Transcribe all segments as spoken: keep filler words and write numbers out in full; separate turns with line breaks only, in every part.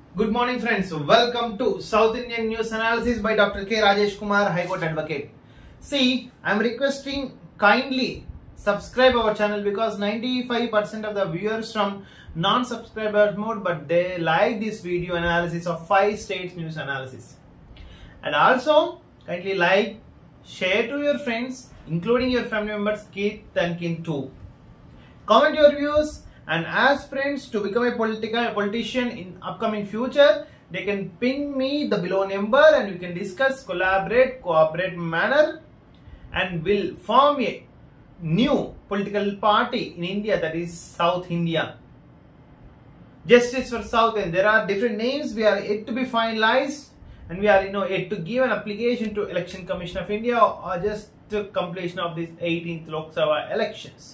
Good morning friends, welcome to South Indian News Analysis by Doctor K. Rajesh Kumar, High Court Advocate. See, I am requesting kindly subscribe our channel because ninety-five percent of the viewers from non-subscriber mode, but they like this video analysis of five states news analysis. And also kindly like, share to your friends including your family members, kids and kin too. Comment your views. And aspirants to become a political politician in upcoming future, they can ping me the below number and we can discuss, collaborate, cooperate manner, and will form a new political party in India, that is South India. Justice for South, and there are different names. We are yet to be finalized, and we are you know yet to give an application to Election Commission of India or just to completion of this eighteenth Lok Sabha elections.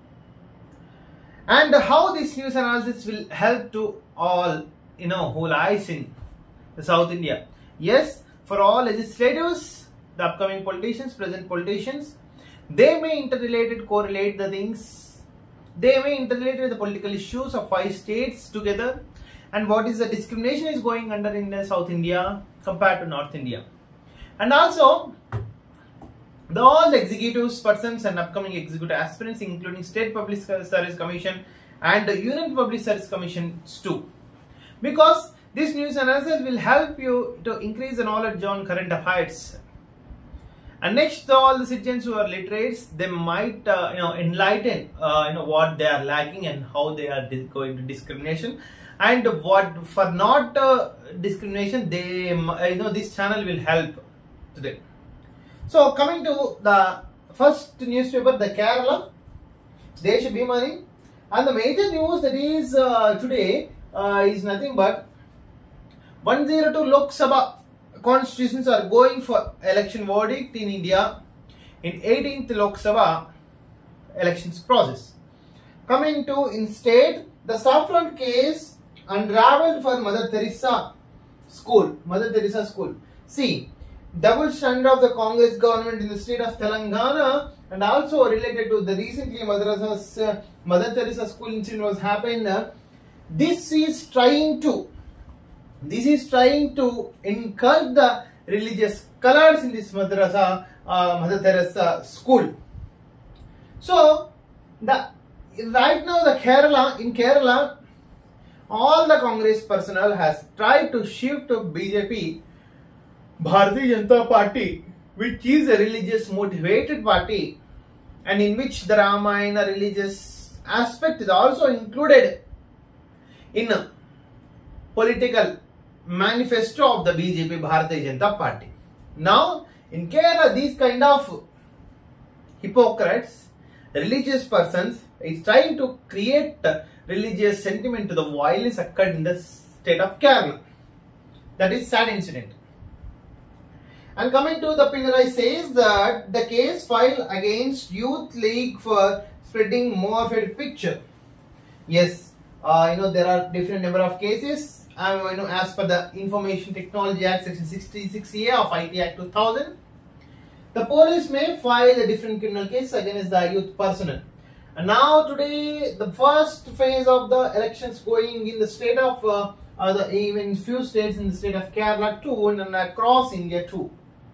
And how this news analysis will help to all you know who lies in the South India. Yes, for all legislators, the upcoming politicians, present politicians, they may interrelated correlate the things. They may interrelate the political issues of five states together, and what is the discrimination is going under in the South India compared to North India. And also the all the executives, persons and upcoming executive aspirants, including State Public Service Commission and the Union Public Service Commissions too. Because this news analysis will help you to increase the knowledge on current affairs. And next, all the citizens who are literates, they might uh, you know enlighten uh, you know what they are lacking and how they are going to discrimination, and what for not uh, discrimination, they you know this channel will help to them. So coming to the first newspaper, the Kerala Deshabhimani, and the major news that is uh, today uh, is nothing but one oh two Lok Sabha constitutions are going for election verdict in India in eighteenth Lok Sabha elections process. Coming to in state, the saffron case unraveled for Mother Teresa School. Mother Teresa School. See, double standard of the Congress government in the state of Telangana, and also related to the recently Madrasa's uh, Mother Teresa School incident was happened. Uh, this is trying to this is trying to inculcate the religious colors in this Madrasa uh, Mother Teresa School. So the right now the Kerala in Kerala, all the Congress personnel has tried to shift to B J P, Bharatiya Janata Party, which is a religious motivated party, and in which the Ramayana religious aspect is also included in a political manifesto of the B J P, Bharatiya Janata Party. Now in Kerala, these kind of hypocrites, religious persons, is trying to create religious sentiment to the violence occurred in the state of Kerala. That is sad incident. And coming to the Pinarayi says that the case filed against Youth League for spreading morphed picture. Yes, uh, you know there are different number of cases. Um, you know as per the Information Technology Act Section sixty-six A of I T Act two thousand, the police may file a different criminal case against the youth personnel. And now today, the first phase of the elections going in the state of uh, uh, the even few states in the state of Kerala too, and across India too.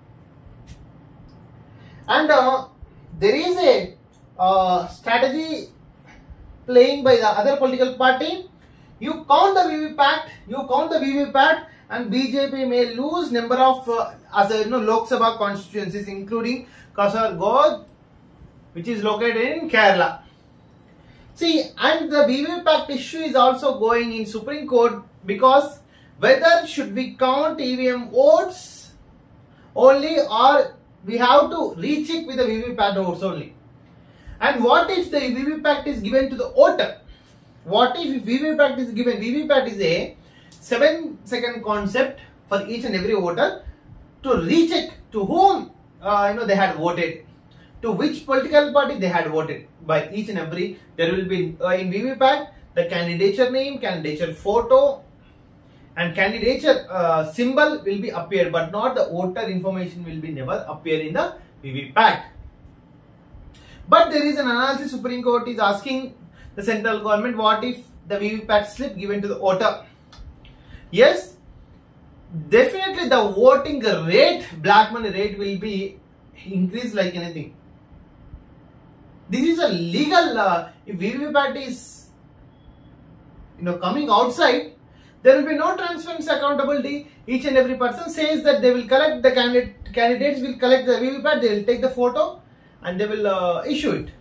And uh, there is a uh, strategy playing by the other political party. You count the V V P A T, you count the V V P A T, and B J P may lose number of uh, as a, you know Lok Sabha constituencies, including Kasaragod, which is located in Kerala. See, and the V V P A T issue is also going in Supreme Court, because whether should we count E V M votes only, or we have to recheck with the V V P A T votes only. And what if the V V P A T is given to the voter? What if V V P A T is given? V V P A T is a seven second concept for each and every voter to recheck to whom uh, you know they had voted, to which political party they had voted. By each and every, there will be uh, in V V P A T the candidature name, candidature photo, and candidature uh, symbol will be appear, but not the voter information will be never appear in the V V P A T. But there is an analysis. Supreme Court is asking the central government, what if the V V P A T slip given to the voter? Yes, definitely the voting rate, black money rate will be increased like anything. This is a legal, uh, if V V P A T is, you know, coming outside, there will be no transparency, accountability. Each and every person says that they will collect the candidate, candidates will collect the V V P A T, they will take the photo and they will uh, issue it.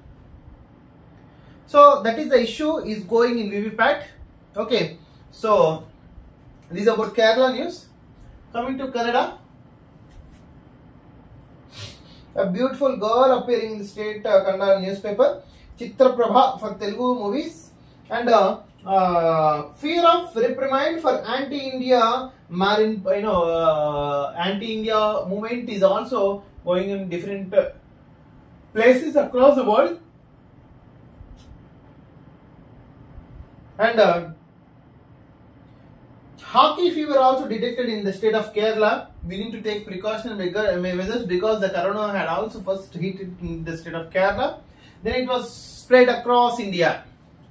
So that is the issue is going in V V P A T. Okay, so this is about Kerala news. Coming to Kannada, a beautiful girl appearing in the state uh, Kannada newspaper, Chitra Prabha for Telugu movies, and uh, uh, fear of reprimand for anti-India, marine, you know, uh, anti-India movement is also going in different uh, places across the world, and uh, hockey fever also detected in the state of Kerala. We need to take precaution measures because the corona had also first hit in the state of Kerala. Then it was spread across India.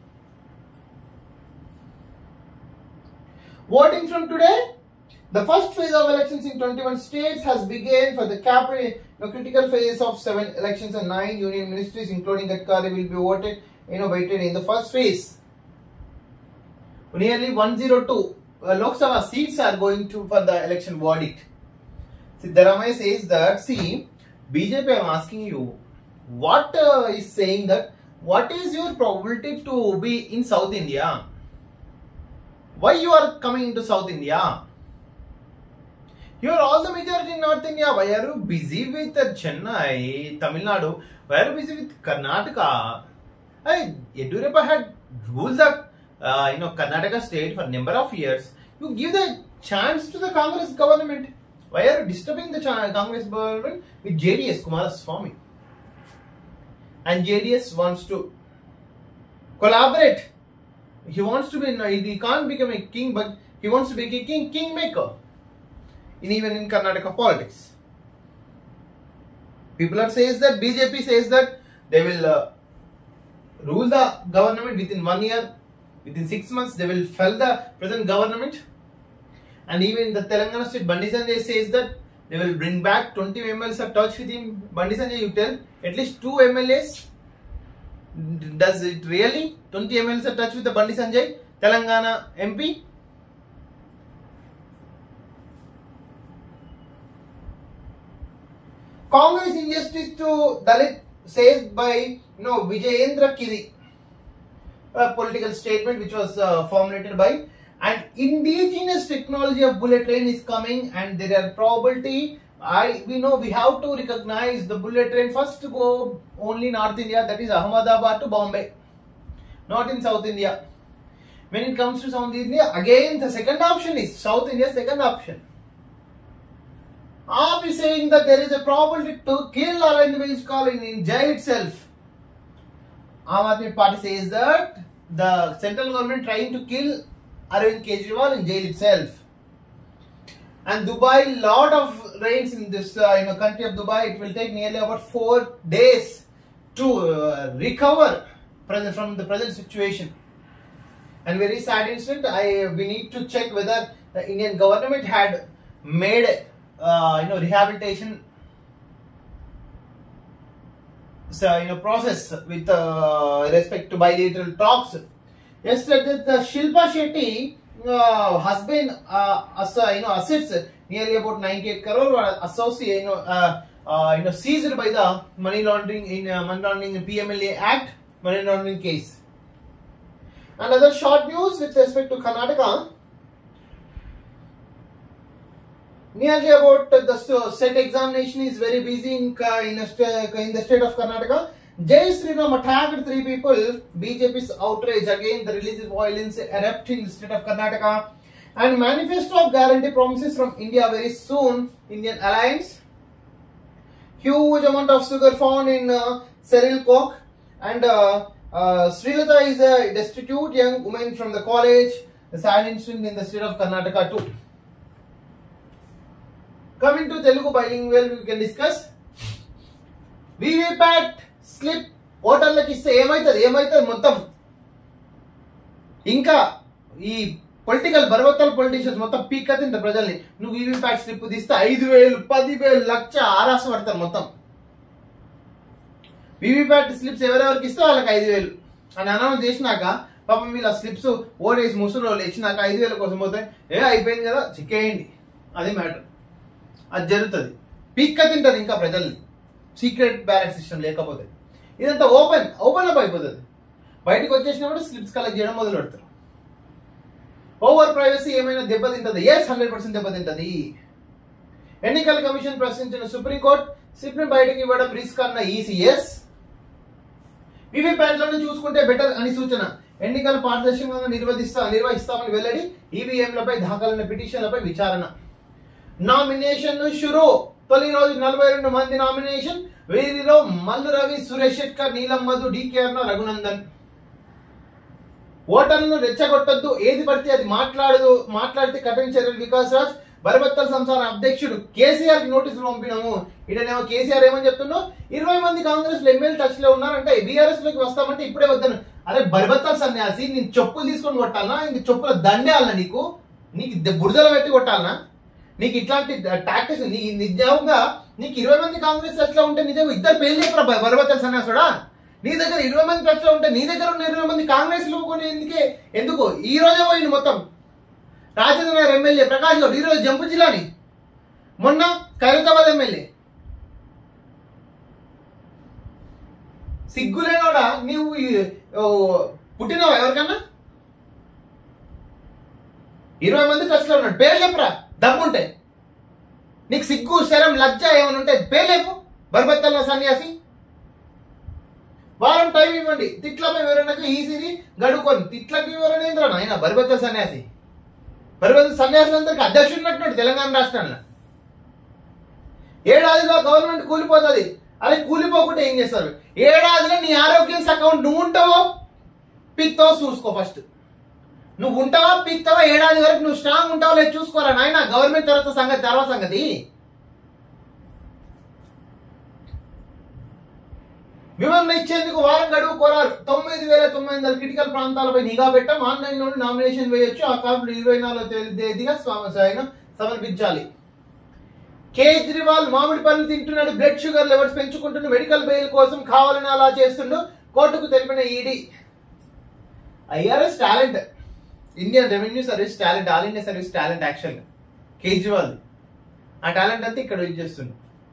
Voting from today. The first phase of elections in twenty-one states has begun for the capri, the critical phase of seven elections and nine union ministries, including Gadkari, will be voted, you know, weighted in the first phase. Nearly one hundred two uh, Lok Sabha seats are going to for the election verdict. Siddaramaiah says that, see, B J P, I am asking you, what uh, is saying that, what is your probability to be in South India? Why you are coming into South India? You are all the majority in North India. Why are you busy with uh, Chennai, Tamil Nadu? Why are you busy with Karnataka? Hey, Yediyurappa had ruled the uh, you know, Karnataka state for a number of years. You give the chance to the Congress government. Why are you disturbing the Congress government with J D S, Kumaraswamy? And J D S wants to collaborate. He wants to be, he can't become a king, but he wants to be a king, kingmaker. In even in Karnataka politics. People are says that, B J P says that they will uh, rule the government within one year, within six months they will fell the present government. And even the Telangana state, Bandi Sanjay says that they will bring back twenty M L As are touch with him. Bandi Sanjay, you tell, at least two M L As. Does it really? twenty M L As are touch with the Bandi Sanjay, Telangana M P? Congress injustice to Dalit says by, you know, Vijayendra Kiri. A political statement which was uh, formulated by, and indigenous technology of bullet train is coming, and there are probability. I we know we have to recognize the bullet train first to go only North India, that is Ahmedabad to Bombay, not in South India. When it comes to South India, again the second option is South India. Second option. Are we saying that there is a probability to kill Arvind Kejriwal in jail itself? Aam Aadmi Party says that the central government trying to kill Arvind Kejriwal in jail itself. And Dubai, lot of rains in this uh, in the country of Dubai. It will take nearly about four days to uh, recover present from the present situation. And very sad incident. I we need to check whether the Indian government had made uh, you know rehabilitation so you know process with uh, respect to bilateral talks. Yesterday, the Shilpa Shetty uh, husband uh, as, uh, you know assets nearly about ninety-eight crore were associated, you know uh, uh, you know seized by the money laundering in uh, money laundering in P M L A Act money laundering case. Another short news with respect to Karnataka. Nearly about the set examination is very busy in, in, the, in the state of Karnataka. Jai Sriram attacked three people. B J P's outrage again. The religious violence erupting in the state of Karnataka. And manifesto of guarantee promises from India very soon. Indian alliance. Huge amount of sugar found in uh, cereal coke. And uh, uh, Srilata is a destitute young woman from the college. The sad incident in the state of Karnataka too. Coming to Telugu bilingual, we can discuss. V V P A T slip ఓటర్లకు ఇస్తే ఏమైతుంది ఏమైతుంది మొత్తం ఇంకా ఈ political బర్వత్తల politicians మొత్తం పీక్ తింటారు ప్రజల్ని. నువ్వు వీవీప్యాట్ స్లిప్ తీస్తే ఐదు వేలు పది వేలు లక్ష ఆరాస పడతారు మొత్తం. వీవీప్యాట్ స్లిప్స్ ఎవరెవరికి ఇస్తే వాళ్ళకి ఐదు వేలు అని అనౌన్స్ చేసినాక పాపం వీళ్ళ స్లిప్స్ ఓడేసి ముసురు వాళ్ళు ఇచ్చినాక ఐదు వేల కోసం పోతే ఏ అయిపోయింది కదా చిక్కేయండి, అది మ్యాటర్. అది జరుగుతుంది, పీక్క తింటది ఇంకా ప్రజల్ని సీక్రెట్ బ్యాలెట్ సిస్టమ్ లేకపోతే. ఇదంతా ఓపెన్ ఓపెన్ అప్ అయిపోతుంది. బయటకు వచ్చేసినప్పుడు స్లిప్స్ కలెక్ట్ చేయడం మొదలు పెడతారు. ఓవర్ ప్రైవసీ ఏమైనా దెబ్బతింటది? ఎస్, హండ్రెడ్ పర్సెంట్ దెబ్బతింటది. ఎన్నికల కమిషన్ ప్రశ్నించిన సుప్రీంకోర్టు స్లిప్ బయటకు ఇవ్వడం రిస్క్ అన్న ఈసీఎస్. వీవీప్యాట్లను చూసుకుంటే బెటర్ అని సూచన. ఎన్నికలు పారదర్శకంగా నిర్వహిస్తా నిర్వహిస్తామని వెల్లడి. ఈవీఎంలపై దాఖలైన పిటిషన్లపై విచారణ. నామినేషన్ షురూ. తొలి రోజు నలభై రెండు మంది నామినేషన్. వీరిలో మల్లు రవి, సురేష్ శెట్కర్, నీలం మధు, డికేఆర్, రఘునందన్. ఓటర్లను రెచ్చగొట్టద్దు, ఏది పడితే అది మాట్లాడదు, మాట్లాడితే కఠిన చర్యలు. వికాస్ రాజ్. బరబత్తల సంసార అధ్యక్షుడు కేసీఆర్ కి నోటీసులు పంపినాము. ఇటనేమో కేసీఆర్ ఏమని చెప్తున్నావు, ఇరవై మంది కాంగ్రెస్ లో ఎమ్మెల్యే టచ్ లో ఉన్నారంటే బీఆర్ఎస్ లోకి వస్తామంటే ఇప్పుడే వద్దాను. అరే బరబత్తల సన్యాసి, నేను చెప్పులు తీసుకొని కొట్టాలనా? ఇంక చెప్పుల దండేయాలనా? నీకు నీకు బురదలో పెట్టి కొట్టాలనా? నీకు ఇట్లాంటి టాక్టిక్స్ నీ నిజంగా నీకు ఇరవై మంది కాంగ్రెస్ టచ్ లో ఉంటే నిజంగా ఇద్దరు పెళ్లి చెప్పరా బరబత్తల సన్యాసుడా? నీ దగ్గర ఇరవై మంది టచ్ లో ఉంటే నీ దగ్గర ఉన్న ఇరవై మంది కాంగ్రెస్ లో కొని ఎందుకే ఎందుకు ఈ రోజే పోయింది మొత్తం. రాజేంద్ర నగర్ ఎమ్మెల్యే ప్రకాష్ గౌడ్ ఈరోజు జంపు జిల్లాని, మొన్న ఖైరతాబాద్ ఎమ్మెల్యే. సిగ్గులేనోడా నీవు పుట్టినావా ఎవరికన్నా? ఇరవై మంది టచ్ లో ఉన్నాడు, పేరు చెప్పరా దమ్ముంటే. నీకు సిగ్గు శరం లజ్జ ఏమైనా ఉంటే పేరు లేపు. బర్బత్తల సన్యాసి, వారం టైం ఇవ్వండి. తిట్లపై వివరణకు ఈసీని గడుకొని. తిట్లకి వివరణ ఏంద్రా నాయన? బర్బత్తల సన్యాసి, బర్బత్తల సన్యాసులందరికీ అధ్యక్షుడు ఉన్నట్టున్నాడు తెలంగాణ రాష్ట్రంలో. ఏడాదిలో గవర్నమెంట్ కూలిపోతుంది. అదే కూలిపోకుండా ఏం చేస్తారు? ఏడాదిలో నీ ఆరోగ్యం అకౌంట్ నువ్వు ఉంటావో పీక్తావో చూసుకో. ఫస్ట్ నువ్వు ఉంటావా పీక్తావా? ఏడాది వరకు నువ్వు స్ట్రాంగ్ ఉంటావో లేదు చూసుకోరా నాయన. గవర్నమెంట్ తర్వాత సంగతి తర్వాత సంగతి. వివరణ ఇచ్చేందుకు వారం గడువు కోరారు. తొమ్మిది వేల తొమ్మిది వందల క్రిటికల్ ప్రాంతాలపై నిఘా పెట్టాం. ఆన్లైన్ నుండి నామినేషన్ వేయొచ్చు. ఆ కాపులు ఇరవై నాలుగో తేదీగా సమర్పించాలి. కేజ్రీవాల్ మామిడి పనులు తింటున్నాడు, బ్లడ్ షుగర్ లెవెల్స్ పెంచుకుంటున్నాడు, మెడికల్ బెయిల్ కోసం కావాలని అలా చేస్తుండు కోర్టుకు తెలిపిన ED. IRS talent, Indian revenue service talent, all India service talent. Action Kejriwal ఆ టాలెంట్ అంతా ఇక్కడ యూజ్ చేస్తుంది.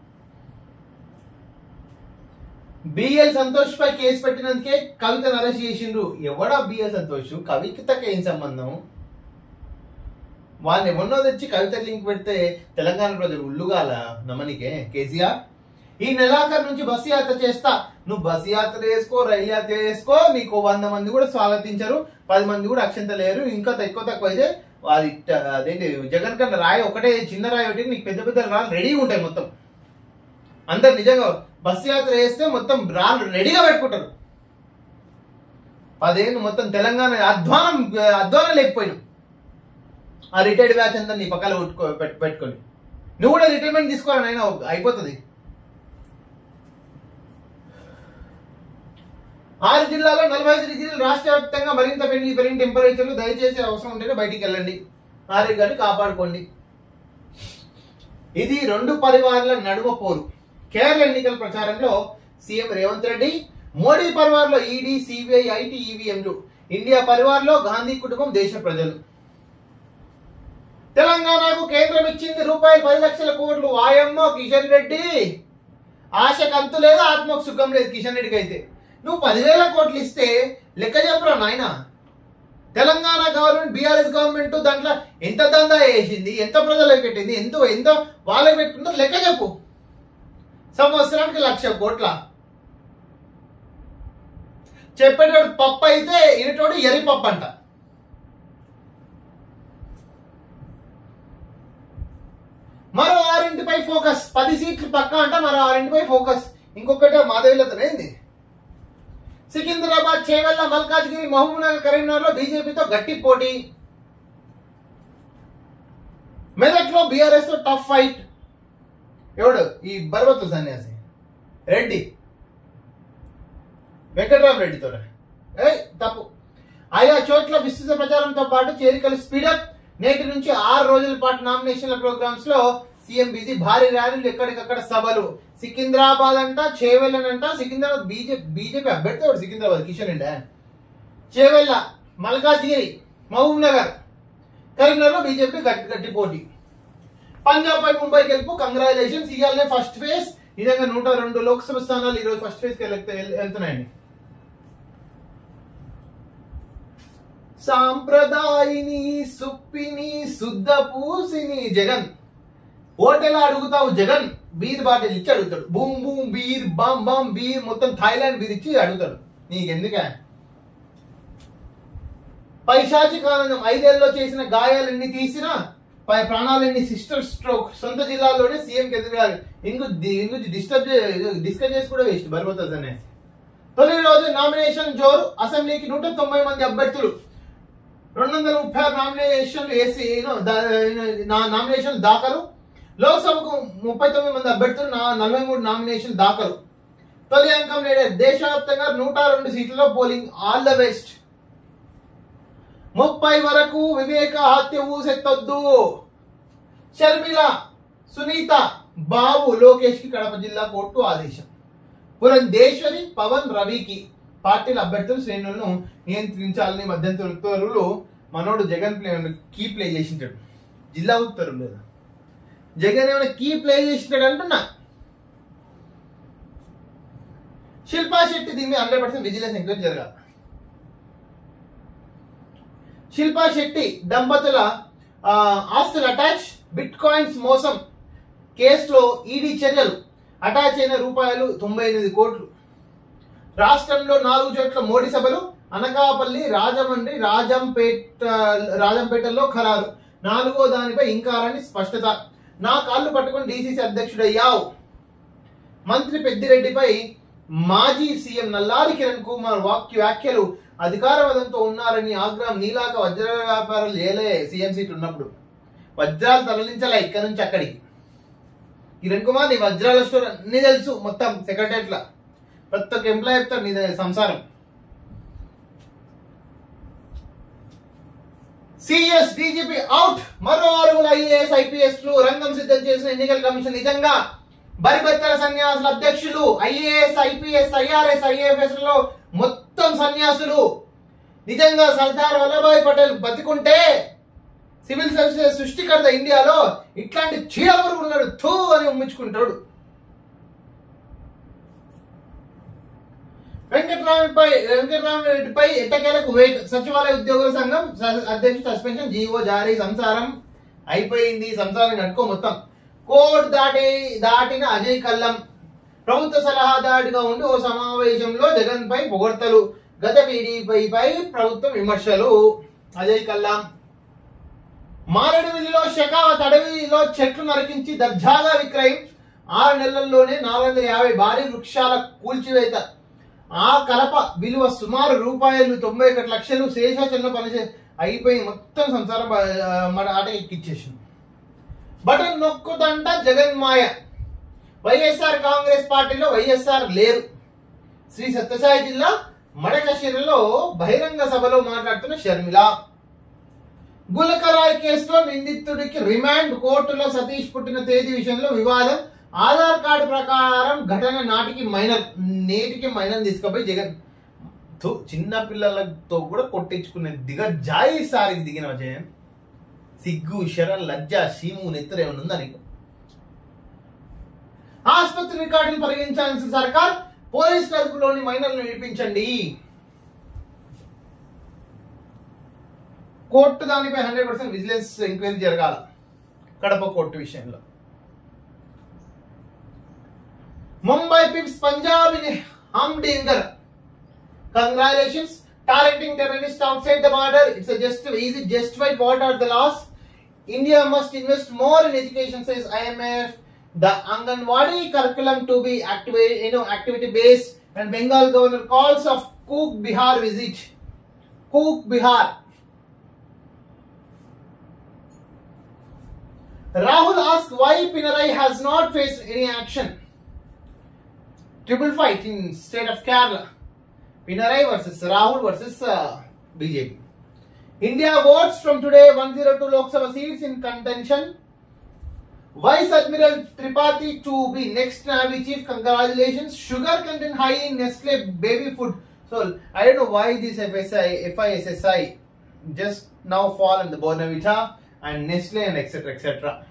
బిఎల్ సంతోష్ పై కేసు పెట్టినందుకే కవితను అరెస్ట్ చేసిండ్రు. ఎవడా బిఎల్ సంతోష్? కవితకి ఏం సంబంధం? వాళ్ళని ఎవరినో తెచ్చి కవిత లింక్ పెడితే తెలంగాణ ప్రజలు ఉల్లుగాల నమ్మనికే. కేసీఆర్ ఈ నెలాఖరు నుంచి బస్సు యాత్ర చేస్తా. నువ్వు బస్సు యాత్ర వేసుకో, రైలు యాత్ర వేసుకో, నీకు వంద మంది కూడా స్వాగతించరు, పది మంది కూడా అక్షంత లేరు. ఇంకా ఎక్కువ తక్కువ అయితే అది అదేంటి జగన్ కన్నా రాయి ఒకటే చిన్న రాయి ఒకటి, నీకు పెద్ద పెద్ద రాళ్ళు రెడీగా ఉంటాయి మొత్తం. అందరు నిజంగా బస్సు యాత్ర వేస్తే మొత్తం రాళ్ళు రెడీగా పెట్టుకుంటారు. పదేళ్ళు మొత్తం తెలంగాణ అధ్వానం అధ్వానం లేకపోయినావు. ఆ రిటైర్డ్ బ్యాచ్ అంతా నీ పక్కన పెట్టుకొని నువ్వు కూడా రిటైర్మెంట్ తీసుకోవాలని అయినా అయిపోతుంది. ఆరు జిల్లాలో నలభై ఐదు డిగ్రీలు రాష్ట్ర వ్యాప్తంగా మరింత పెరిగి పెరిగిన టెంపరేచర్లు. దయచేసి అవసరం ఉంటేనే బయటికి వెళ్ళండి, ఆరోగ్యాన్ని కాపాడుకోండి. ఇది రెండు పరివారాల నడుమ పోరు. కేరళ ఎన్నికల ప్రచారంలో సీఎం రేవంత్ రెడ్డి, మోడీ పరివార్లో ఈడీ, సిబిఐ, ఐటీ, ఈవీఎంలు, ఇండియా పరివార్లో గాంధీ కుటుంబం, దేశ ప్రజలు. తెలంగాణకు కేంద్రం ఇచ్చింది రూపాయలు పది లక్షల కోట్లు. వాయమ్మో కిషన్ రెడ్డి, ఆశకు అంతు లేదు, ఆత్మకు సుఖం లేదు. కిషన్ రెడ్డికి అయితే నువ్వు పదివేల కోట్లు ఇస్తే లెక్క చెప్పరా నాయన. తెలంగాణ గవర్నమెంట్, బీఆర్ఎస్ గవర్నమెంట్ దాంట్లో ఎంత దందా వేసింది, ఎంత ప్రజలకు పెట్టింది, ఎంతో ఎంతో వాళ్ళకి పెట్టుకుందో లెక్క చెప్పు. సంవత్సరానికి లక్ష కోట్ల. చెప్పేటోడు పప్పు అయితే ఇనటోడు ఎరి పప్పు అంట. మరో ఆరింటిపై ఫోకస్. పది సీట్లు పక్క అంట, మరో ఆరింటిపై ఫోకస్. ఇంకొకటి మాధవిలతో ఏంది? సికింద్రాబాద్, చేవెళ్ల, మల్కాజ్గిరి, మహబూబ్నగర్, కరీంనగర్ లో బీజేపీతో గట్టి పోటీ. మెదక్లో బీఆర్ఎస్ తో టఫ్ ఫైట్. ఎవడు? ఈ బర్బత్తల సన్యాసి రెడ్డి, వెంకట్రామ రెడ్డితో. ఏ తప్పు. ఆయా చోట్ల విస్తృత ప్రచారంతో పాటు చేరికలు స్పీడప్. నేటి నుంచి ఆరు రోజుల పాటు నామినేషన్ల ప్రోగ్రామ్స్ లో సీఎం బిజీ. భారీ ర్యాలీలు, ఎక్కడికక్కడ సభలు. సికింద్రాబాద్ అంట, చేవెళ్ళన్ అంట. సికింద్రాబాద్ బీజేపీ బీజేపీ అభ్యర్థి సికింద్రాబాద్ కిషన్ రెడ్డి. చేవెళ్ళ, మల్కాజ్గిరి, మహబూబ్ నగర్, కరీంనగర్ లో బీజేపీ గట్టి గట్టి పోటీ. పంజాబ్ పై ముంబై గెలుపు, కంగ్రాచులేషన్స్. ఇవాళనే ఫస్ట్ ఫేజ్. నిజంగా నూట రెండు లోక్సభ స్థానాలు ఈ రోజు ఫస్ట్ ఫేజ్ కి వెళ్తున్నాయండి. సాంప్రదాయిని సుప్పిని శుద్ధ పూసిని జగన్. ఓటెలా అడుగుతావు జగన్? బీర్ బాటిల్ ఇచ్చి అడుగుతాడు. Boom boom beer, bam bam beer, మొత్తం థాయిలాండ్ బీర్ ఇచ్చి అడుగుతాడు. నీకెందుక? పైశాచిక ఆనందం. ఐదేళ్లలో చేసిన గాయాలన్నీ తీసినా ప్రాణాలన్నీ సిస్టర్ స్ట్రోక్. సొంత జిల్లాలోనే సీఎం ఎదురాలి. ఇంగు ఇంగు డిస్టర్బ్ డిస్కస్ చేసి కూడా వేస్ట్ బరిపోతుంది అనేసి. తొలి రోజు నామినేషన్ జోరు. అసెంబ్లీకి నూట తొంభై మంది అభ్యర్థులు. రెండు వందల ముప్పై ఆరు నామినేషన్లు వేసి నామినేషన్ దాఖలు. లోక్సభకు ముప్పై తొమ్మిది మంది అభ్యర్థులు, నలభై మూడు నామినేషన్ దాఖలు. తొలి అంకం నేడే. దేశవ్యాప్తంగా నూట రెండు సీట్లలో పోలింగ్. All the best. ముప్పై వరకు వివేక హత్య ఊసెత్తొద్దు. షర్మిల, సునీత, బాబు, లోకేష్ కి కడప జిల్లా కోర్టు ఆదేశం. పురంధేశ్వరి, పవన్, రవికి పార్టీల అభ్యర్థులు శ్రేణులను నియంత్రించాలని మధ్యంతరులు. మనోడు జగన్ ప్లే కీ ప్లే చేసింటాడు. జిల్లా ఉత్తర్వులు లేదా జగన్ ఏమైనా కీ ప్లే చేసింటాడు అంటున్నా. శిల్పా శెట్టి దీన్ని హండ్రెడ్ పర్సెంట్ విజిలెన్స్ ఎంక్వైరీ జరగాలి. శిల్పా శెట్టి దంపతుల ఆస్తులు అటాచ్. బిట్ కాయిన్స్ మోసం కేసులో ఈడీ చర్యలు. అటాచ్ అయిన రూపాయలు తొంభై ఎనిమిది కోట్లు. రాష్ట్రంలో నాలుగు చోట్ల మోడీ సభలు. అనకాపల్లి, రాజమండ్రి, రాజంపేట రాజంపేటలో ఖరారు. నాలుగో దానిపై ఇంకారని స్పష్టత. నా కాళ్ళు పట్టుకుని డీసీసీ అధ్యక్షుడయ్యావు. మంత్రి పెద్దిరెడ్డిపై మాజీ సీఎం నల్లారి కిరణ్ కుమార్ వాక్య వ్యాఖ్యలు. అధికారవాదంతో ఉన్నారని ఆగ్రహం. నీలాగా వజ్ర వ్యాపారాలు చేయలే సీఎం సీట్ ఉన్నప్పుడు. వజ్రాలు తరలించాలా ఇక్కడ నుంచి అక్కడికి. కిరణ్ కుమార్ నీ వజ్రాల స్టోర్ అన్ని తెలుసు. మొత్తం సెక్రటరియట్ లా ప్రతి ఒక్క ఎంప్లాయ్ చెప్తాడు నీ సంసారం. CS DGP out. మరో ఆరుగురు ఐఏఎస్ ఐపీఎస్ లు రంగం సిద్ధం చేసిన ఎన్నికల కమిషన్ నిజంగా బరిబెత్తల సన్యాసుల అధ్యక్షులు. ఐఏఎస్ ఐపీఎస్ ఐఆర్ఎస్ ఐఏఎఫ్ఎస్ లో మొత్తం సన్యాసులు. నిజంగా సర్దార్ వల్లభాయ్ పటేల్ బతికుంటే సివిల్ సర్వీసెస్ సృష్టికర్త ఇండియాలో ఇట్లాంటి చీడవరు ఉన్నాడు థూ అని ఉమ్మించుకుంటాడు. వెంకటరామపై వెంకటరామరెడ్డిపై ఎట్టకేలకు వెయిట్. సచివాలయ ఉద్యోగుల సంఘం అధ్యక్షుడు సస్పెన్షన్. జీవో జారీ. సంసారం అయిపోయింది. సంసారం కట్టుకో మొత్తం. కోర్టు దాటి దాటిన అజయ్ కల్లం. ప్రభుత్వ సలహాదారుడిగా ఉండి ఓ సమావేశంలో జగన్ పై పొగడ్తలు. గత టీడీపీపై ప్రభుత్వం విమర్శలు. అజయ్ కల్లం. మారేడుమిల్లిలో షెకావత్ అడవిలో చెట్లు నరికించి దర్జాగా విక్రయం. ఆరు నెలల్లోనే నాలుగు వందల యాభై భారీ వృక్షాల కూల్చివేత. ఆ కలప విలువ సుమారు రూపాయలు తొంభై ఒకటి లక్షలు. శేషాచలంలో పనిచే అయిపోయి మొత్తం సంసారం మన ఆట ఎక్కిచ్చేసింది. బటన్ నొక్కుదంట జగన్ మాయ. వైఎస్ఆర్ కాంగ్రెస్ పార్టీలో వైఎస్ఆర్ లేరు. శ్రీ సత్యసాయి జిల్లా మడకశిరలో బహిరంగ సభలో మాట్లాడుతున్న షర్మిల. గులకరాయ్ కేసులో నిందితుడికి రిమాండ్. కోర్టులో సతీష్ పుట్టిన తేదీ విషయంలో వివాదం. ఆధార్ కార్డు ప్రకారం ఘటన నాటికి మైనర్, నేటికి మైనర్ తీసుకుపోయి జగన్ చిన్న పిల్లలతో కూడా కొట్టించుకునే దిగ జాయి సారికి దిగిన జగన్. సిగ్గు, శరం, లజ్జ, సీము నెత్తరు ఏమైనా ఉందా నీకు? ఆసుపత్రి రికార్డును పరిగణించాల్సిన సర్కార్. పోలీస్ తరపులోని మైనర్లను విడిపించండి. కోర్టు దానిపై హండ్రెడ్ పర్సెంట్ విజిలెన్స్ ఎంక్వైరీ జరగాల కడప కోర్టు విషయంలో. Mumbai pips Punjab humdinger. Congratulations. Targeting terrorists outside the border. It's a just easy justified. What are the laws? India must invest more in education, says I M F. The Anganwadi curriculum to be activate, you know, activity based. And Bengal governor calls of Cook Bihar visit. Cook Bihar. Rahul asks why Pinarayi has not faced any action. Triple fight in state of Kerala. Pinarayi versus Rahul versus uh, B J P. India votes from today one hundred two Lok Sabha seats in contention. Vice Admiral Tripathi to be next Navy Chief. Congratulations. Sugar content high in Nestle baby food. So I don't know why this F S I, F I S S I just now fall in the Bournvita and Nestle and et cetera et cetera.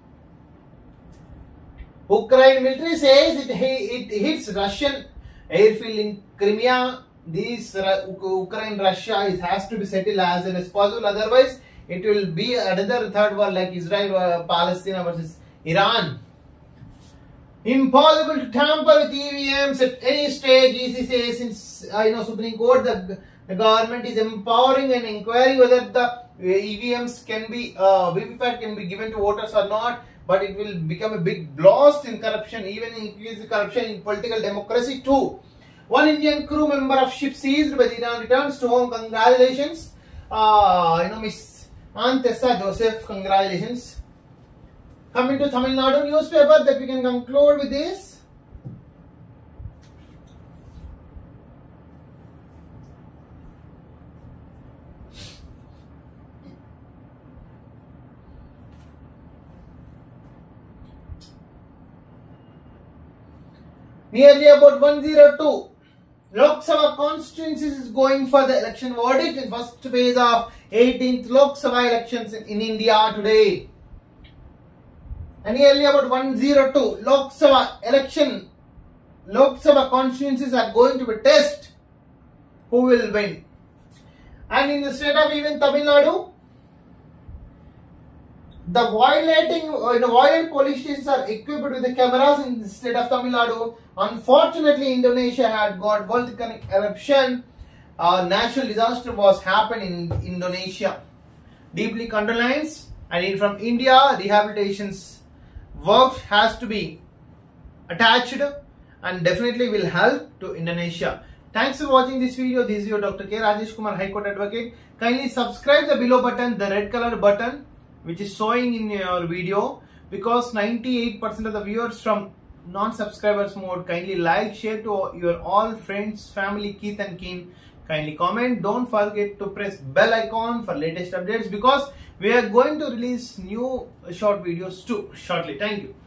Ukraine military says it, it hits Russian airfield in Crimea. This uh, Ukraine Russia is, has to be settled as soon as possible. Otherwise, it will be another third war like Israel, uh, Palestine versus Iran. Impossible to tamper with E V Ms at any stage. E C says since uh, you know Supreme Court, the, the government is empowering and inquiring whether the E V Ms can be uh, V V P A T can be given to voters or not. But it will become a big blast in corruption, even increase the corruption in political democracy too. One Indian crew member of ship seized by Iran returns to home. Congratulations, uh, you know Miss Antessa Joseph. Congratulations. Coming to Tamil Nadu newspaper, that we can conclude with this. Nearly about one hundred two Lok Sabha constituencies is going for the election verdict in first phase of eighteenth Lok Sabha elections in, in India today. And nearly about one hundred two Lok Sabha election, Lok Sabha constituencies are going to be tested who will win. And in the state of even Tamil Nadu, the violating, you know, violent police stations are equipped with the cameras in the state of Tamil Nadu. Unfortunately, Indonesia had got volcanic eruption. Uh, natural disaster was happening in Indonesia. Deeply condolence. And from India, rehabilitation's work has to be attached and definitely will help to Indonesia. Thanks for watching this video. This is your Doctor K. Rajesh Kumar, High Court Advocate. Kindly subscribe the below button, the red color button, which is showing in your video, because ninety-eight percent of the viewers from non-subscribers mode. Kindly like, share to your all friends, family, kith and kin. Kindly comment. Don't forget to press bell icon for latest updates, because we are going to release new short videos too shortly. Thank you.